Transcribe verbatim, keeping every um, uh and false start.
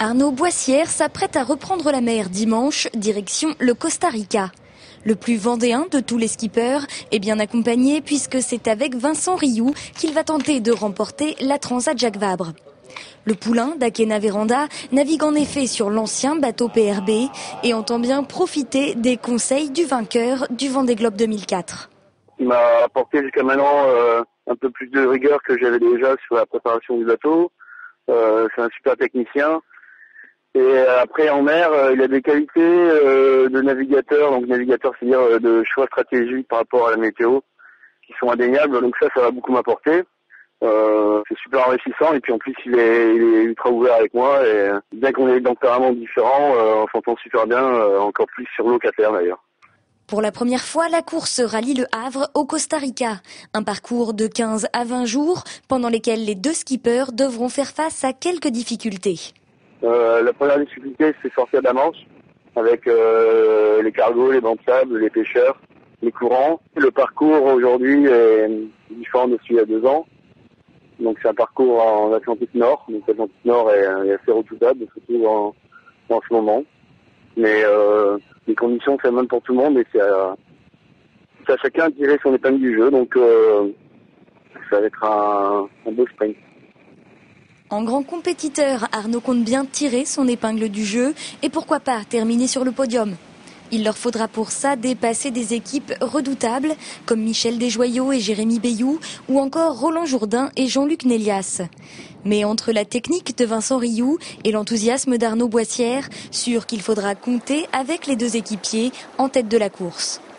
Arnaud Boissière s'apprête à reprendre la mer dimanche, direction le Costa Rica. Le plus vendéen de tous les skippers est bien accompagné puisque c'est avec Vincent Rioux qu'il va tenter de remporter la Transat Jacques Vabre. Le poulain d'Akena Véranda navigue en effet sur l'ancien bateau P R B et entend bien profiter des conseils du vainqueur du Vendée Globe deux mille quatre. Il m'a apporté jusqu'à maintenant euh, un peu plus de rigueur que j'avais déjà sur la préparation du bateau. Euh, c'est un super technicien. Et après en mer, euh, il a des qualités euh, de navigateur, donc navigateur c'est-à-dire euh, de choix stratégique par rapport à la météo, qui sont indéniables, donc ça, ça va beaucoup m'apporter. Euh, c'est super enrichissant et puis en plus il est, il est ultra ouvert avec moi et bien qu'on ait des tempéraments différents, euh, on s'entend super bien, euh, encore plus sur l'eau qu'à terre d'ailleurs. Pour la première fois, la course rallie le Havre au Costa Rica. Un parcours de quinze à vingt jours pendant lesquels les deux skippers devront faire face à quelques difficultés. Euh, la première difficulté, c'est sortir de la Manche avec euh, les cargos, les bancs de sable, les pêcheurs, les courants. Le parcours aujourd'hui est différent de celui il y a deux ans. Donc c'est un parcours en Atlantique Nord. Donc l'Atlantique Nord est, est assez redoutable, surtout en, en ce moment. Mais euh, les conditions c'est les mêmes pour tout le monde et c'est à, c'est à chacun de tirer son épingle du jeu. Donc euh, ça va être un, un beau sprint. En grand compétiteur, Arnaud compte bien tirer son épingle du jeu et pourquoi pas terminer sur le podium. Il leur faudra pour ça dépasser des équipes redoutables comme Michel Desjoyaux et Jérémy Bayou ou encore Roland Jourdain et Jean-Luc Nélias. Mais entre la technique de Vincent Rioux et l'enthousiasme d'Arnaud Boissière, sûr qu'il faudra compter avec les deux équipiers en tête de la course.